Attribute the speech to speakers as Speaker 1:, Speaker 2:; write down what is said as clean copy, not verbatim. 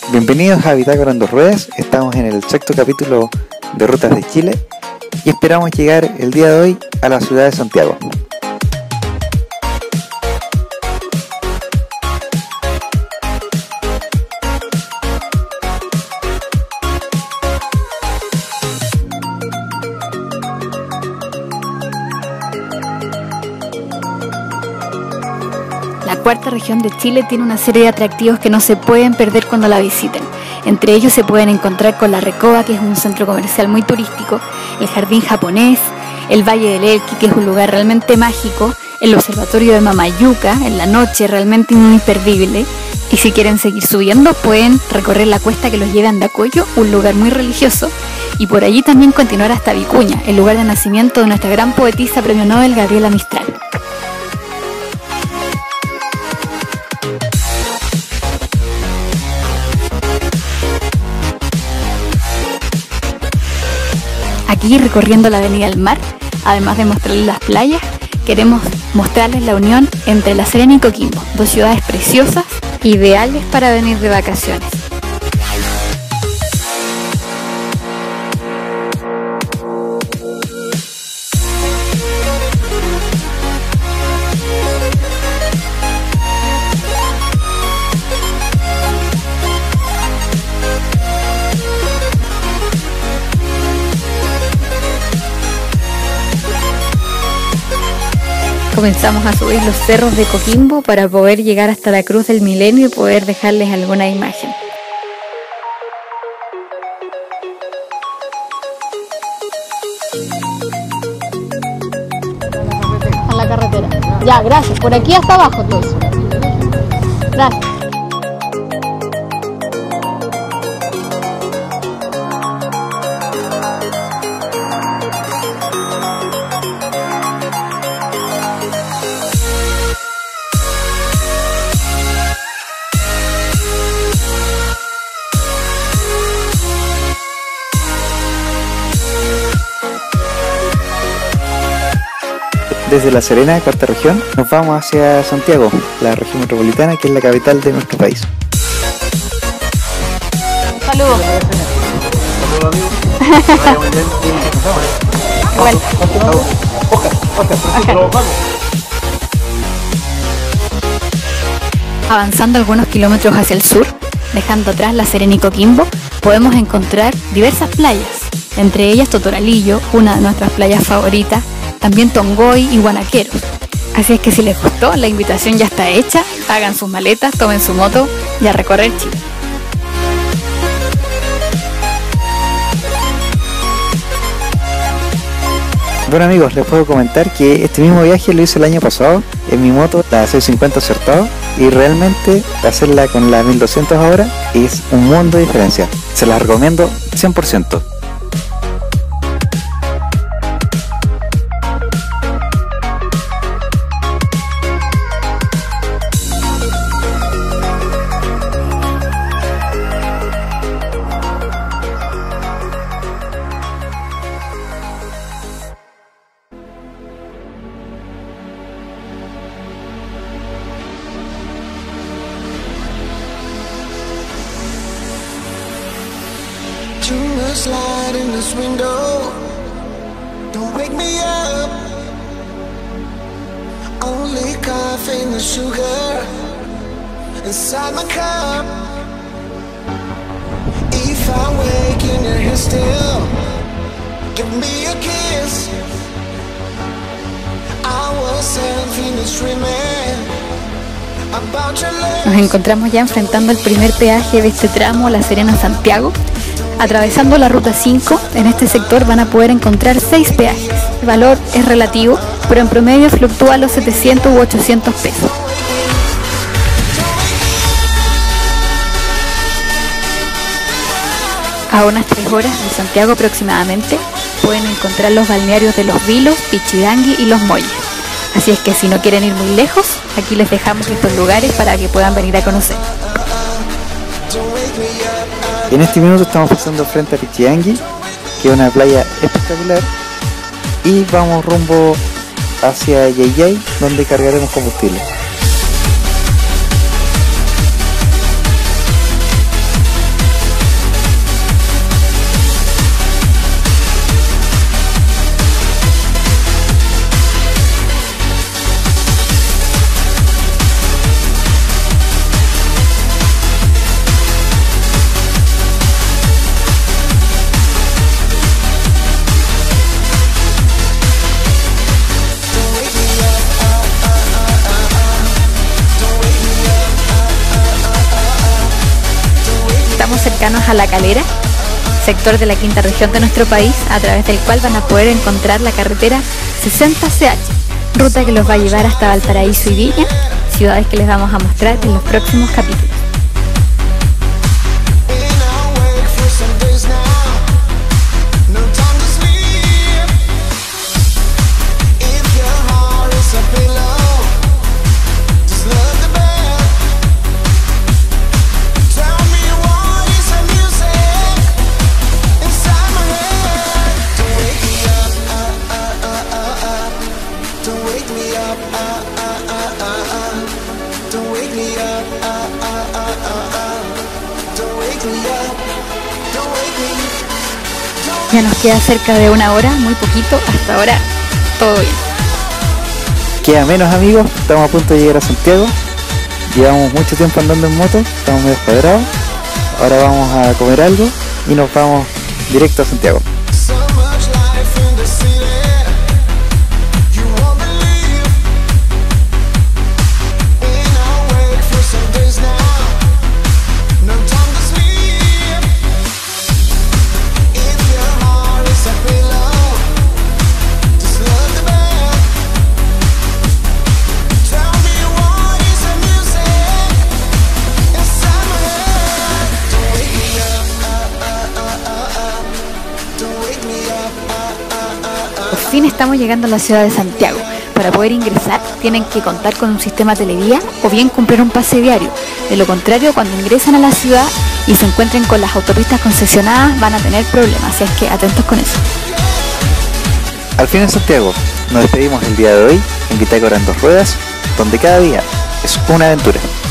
Speaker 1: Bienvenidos a Bitácora en dos ruedas, estamos en el sexto capítulo de Rutas de Chile y esperamos llegar el día de hoy a la ciudad de Santiago.
Speaker 2: La cuarta región de Chile tiene una serie de atractivos que no se pueden perder cuando la visiten. Entre ellos se pueden encontrar con La Recoba, que es un centro comercial muy turístico, el Jardín Japonés, el Valle del Elqui, que es un lugar realmente mágico, el Observatorio de Mamayuca, en la noche, realmente muy imperdible. Y si quieren seguir subiendo, pueden recorrer la cuesta que los lleva a Andacollo, un lugar muy religioso, y por allí también continuar hasta Vicuña, el lugar de nacimiento de nuestra gran poetisa premio Nobel Gabriela Mistral. Aquí, recorriendo la Avenida del Mar, además de mostrarles las playas, queremos mostrarles la unión entre La Serena y Coquimbo, dos ciudades preciosas, ideales para venir de vacaciones. Comenzamos a subir los cerros de Coquimbo para poder llegar hasta la Cruz del Milenio y poder dejarles alguna imagen.
Speaker 3: A la carretera. Ya, gracias. Por aquí hasta abajo entonces. Gracias.
Speaker 1: Desde La Serena, cuarta región, nos vamos hacia Santiago, la región metropolitana, que es la capital de nuestro país.
Speaker 3: Saludos.
Speaker 4: Saludos amigos.
Speaker 3: Bueno.
Speaker 2: Avanzando algunos kilómetros hacia el sur, dejando atrás La Serena y Coquimbo, podemos encontrar diversas playas, entre ellas Totoralillo, una de nuestras playas favoritas, también Tongoy y Guanaqueros. Así es que si les gustó, la invitación ya está hecha, hagan sus maletas, tomen su moto y a recorrer Chile.
Speaker 1: Bueno amigos, les puedo comentar que este mismo viaje lo hice el año pasado en mi moto, la 650 Acertado, y realmente hacerla con la 1200 ahora es un mundo de diferencia. Se las recomiendo 100%.
Speaker 5: Slide in this window, don't wake me up. Only coffee and the sugar inside my cup. If I wake and you're here still, give me a kiss. I was finished dreaming about your love.
Speaker 2: Nos encontramos ya enfrentando el primer peaje de este tramo, La Serena-Santiago. Atravesando la ruta 5, en este sector van a poder encontrar 6 peajes. El valor es relativo, pero en promedio fluctúa a los 700 u 800 pesos. A unas 3 horas de Santiago aproximadamente, pueden encontrar los balnearios de Los Vilos, Pichidangui y Los Molles. Así es que si no quieren ir muy lejos, aquí les dejamos estos lugares para que puedan venir a conocer.
Speaker 1: En este minuto estamos pasando frente a Pichidangui, que es una playa espectacular, y vamos rumbo hacia Yayay, donde cargaremos combustible.
Speaker 2: cercanos a La Calera, sector de la quinta región de nuestro país, a través del cual van a poder encontrar la carretera 60CH, ruta que los va a llevar hasta Valparaíso y Viña, ciudades que les vamos a mostrar en los próximos capítulos. Ya nos queda cerca de una hora, muy poquito, hasta ahora todo bien.
Speaker 1: Queda menos, amigos, estamos a punto de llegar a Santiago. Llevamos mucho tiempo andando en moto, estamos medio descuadrados. Ahora vamos a comer algo y nos vamos directo a Santiago.
Speaker 2: Por fin estamos llegando a la ciudad de Santiago. Para poder ingresar tienen que contar con un sistema televía o bien comprar un pase diario. De lo contrario, cuando ingresan a la ciudad y se encuentren con las autopistas concesionadas van a tener problemas, así es que atentos con eso.
Speaker 1: Al fin en Santiago, nos despedimos el día de hoy en Bitácora en 2 Ruedas, donde cada día es una aventura.